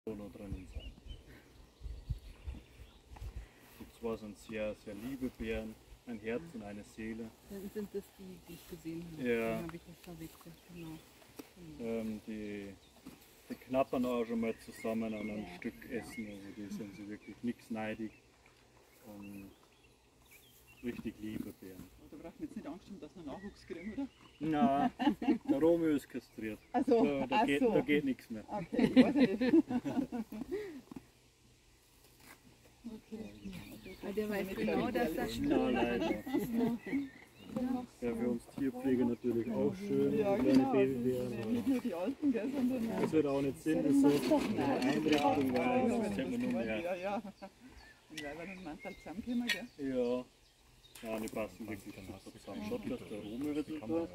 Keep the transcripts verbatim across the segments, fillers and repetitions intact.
noch drinnen sein. Die zwei sind sehr, sehr liebe Beeren, ein Herz und eine Seele. Dann sind das die, die ich gesehen habe. Ja. Dann habe ich das verwechselt, genau. genau. Ähm, die, die knappern auch schon mal zusammen an einem ja. Stück Essen, also die sind sie wirklich nichts neidig. Und richtig liebe Beeren. Da braucht man jetzt nicht Angst haben, dass wir Nachwuchs kriegen, oder? Nein, der Romeo ist kastriert. Ach so, da, da, ach geht, so. da geht nichts mehr. Okay, ich weiß nicht. Okay. Weil der weiß genau, dass das Nein, leider. Ja, für uns Tierpfleger natürlich auch schön, Ja, kleine genau. Babybären. Nicht nur die Alten, gell, sondern auch. Das wird auch nicht Sinn, das so eine Einrichtung, weil Ja, das kennt man nur mehr. ja, ja. Und weil wir den Mantel zusammenkommen, gell? Ja, ja, die passen wirklich super zusammen. Schaut, dass der Romeo wird da. Nein,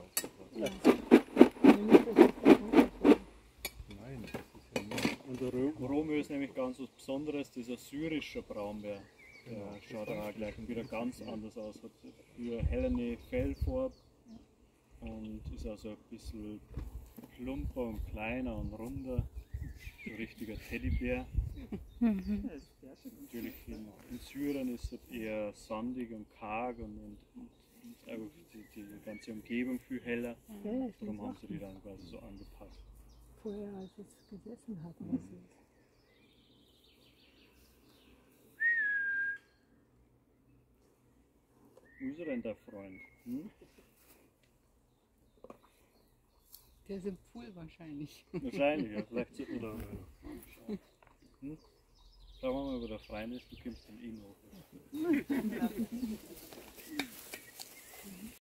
das ist ja nur. Und der Ro- Romeo ist nämlich ganz was Besonderes, das ist ein syrischer Braunbär. Der schaut auch gleich wieder ganz anders aus, hat für hellene Fellfarbe und ist also ein bisschen plumper und kleiner und runder. So ein richtiger Teddybär. Das ist sehr schön. Natürlich in, in Syrien ist es eher sandig und karg und, und, und, und einfach die, die ganze Umgebung viel heller. Ja, ich Darum muss haben sie die dann quasi so angepasst. vorher, als ich es gegessen habe, was ist. Wo ist er denn, der Freund? Hm? Der ist im Pool wahrscheinlich. Wahrscheinlich, ja. Vielleicht sollten wir da mal schauen. Hm? Schauen wir mal, wo der Freund ist, du kommst dann eh noch.